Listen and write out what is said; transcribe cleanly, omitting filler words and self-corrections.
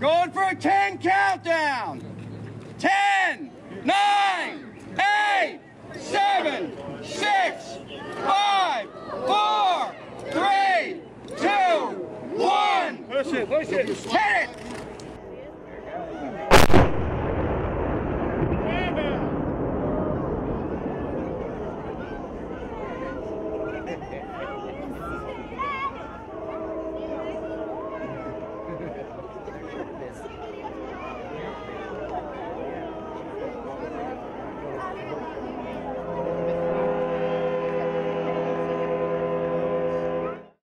going for a 10 countdown. 10, 9, 8, 7, 6, 5, 4, 3, 2, 1. Push it, push it. Hit it!